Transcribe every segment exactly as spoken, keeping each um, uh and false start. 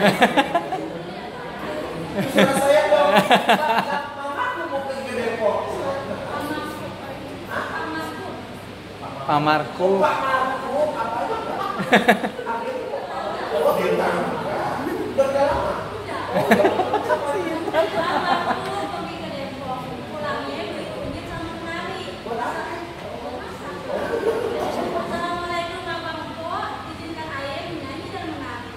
Surat saya dong. Mamaku mau pergi ke Depok. Pak Marco. Pak Marco apa aja? Oh, bintang. Udah udah lama. Oh, pergi ke Depok. Pulangnya beli kunyit sama menari. buat apa? Assalamualaikum Bapak Mpo, izinkan ayah menyanyi dan menari.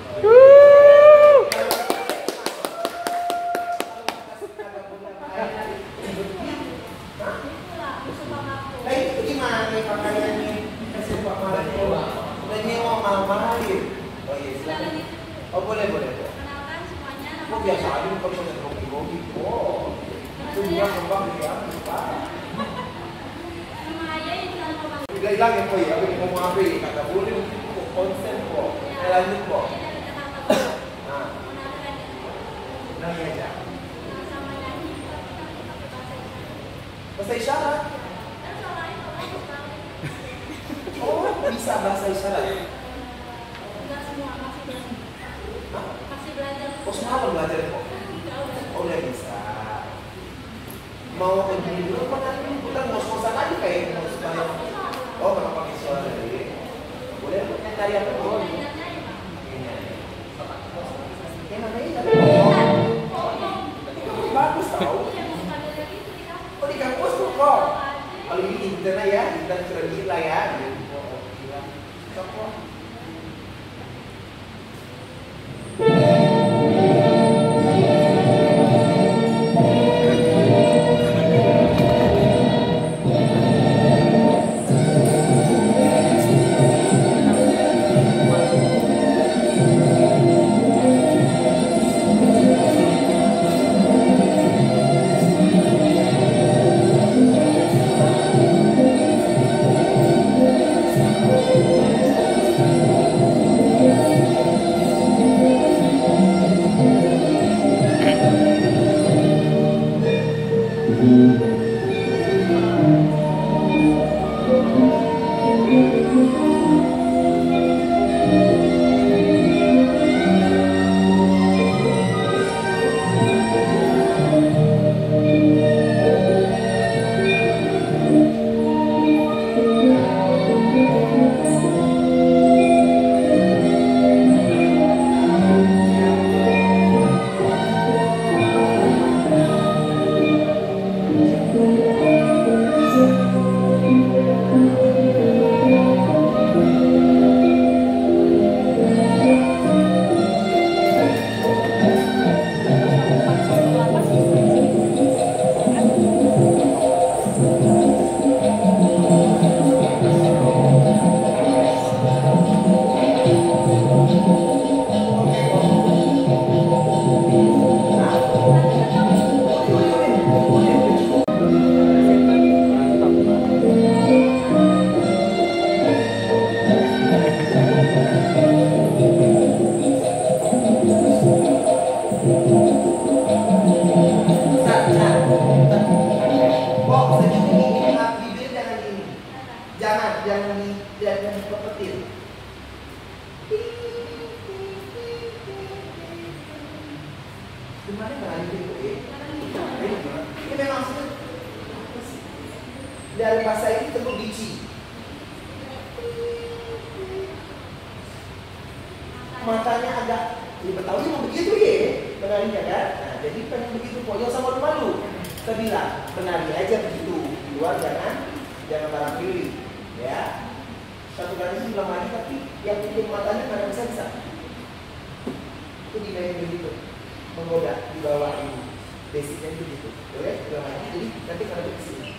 Nah itu gimana nih pakaiannya? Kasih Pak Marco. Udah nyewa mahal-mahalin. Oh iya silakan. Oh boleh boleh. Kenalkan semuanya, nama Oh biasa aja kalau pakai hobi-hobi. Oh itu dia kembang dia. nama ayah yang telah Bapak Mpo. Udah hilang ya kok ya. Aku ngomong apa ya? Kata boleh kok konsen kok. Saya lanjut kok. Ayah dari Jakarta Barat. Nah, Menari dan nanya aja. sama nyanyi, tapi kami pakai bahasa Indonesia. Bahasa isyarat. Dan soalnya kalau aku tahu, Oh bisa bahasa isyarat. enggak semua masih belajar. Hah? Masih belajar. Oh semua belajar kok. Oh udah bisa. Mau begini dulu apa nanti kita ngos-ngosan aja kayak ngos supaya. Oh kalau pakai suara dari. Boleh lu cari apa dulu? Ini. Yang namanya tadi. Oh. Bagus tau. Oh di kampus tuh kok. Kalau ini internet ya, internet sudah gila ya. Oh gila. Kok. Gimana nggak gitu ya? Ini memang dari bahasa ini tentu bici. Matanya agak di Betawi mau begitu ya, menarinya kan? Nah, jadi pengen begitu pokoknya sama malu. Saya bilang menari aja begitu di luar jangan jangan barang pilih, ya. Satu kali sih bilang lagi tapi yang bikin matanya mana bisa bisa. Itu dimainin begitu, menggoda di bawah ini. Basicnya itu gitu, boleh? Bilang lagi jadi nanti kalau ke sini.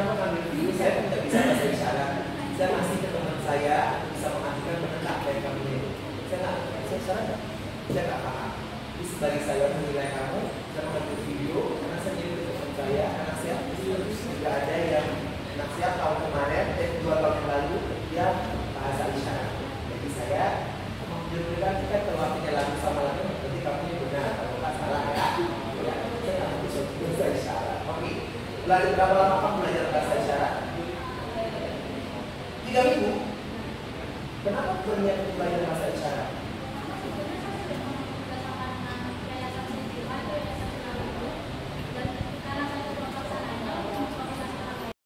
pertama ngambil video, saya pun nggak bisa bahasa isyarat. Saya masih ke teman saya bisa mengartikan benar nggak apa yang kamu ini. Saya nggak bahasa isyarat nggak, saya nggak paham. Jadi sebagai saya menilai kamu, saya mengambil video karena saya jadi teman saya, karena saya juga ada yang anak saya tahun kemarin, eh dua tahun yang lalu dia bahasa isyarat. Jadi saya menunjukkan kita kalau artinya lagu sama lagu, berarti kamu ini benar, kalau nggak salah ya. Ya, saya nggak mau bisa bahasa isyarat. Oke, lalu berapa lama kamu belajar bahasa isyarat? Tiga minggu. Kenapa berniat belajar bahasa isyarat?